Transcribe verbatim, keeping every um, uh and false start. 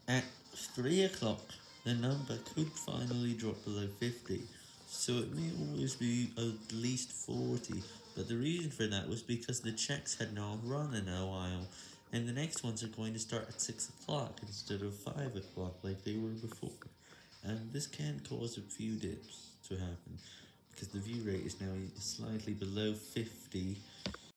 At three o'clock, the number could finally drop below fifty, so it may always be at least forty, but the reason for that was because the checks had not run in a while, and the next ones are going to start at six o'clock instead of five o'clock like they were before, and this can cause a few dips to happen, because the view rate is now slightly below fifty,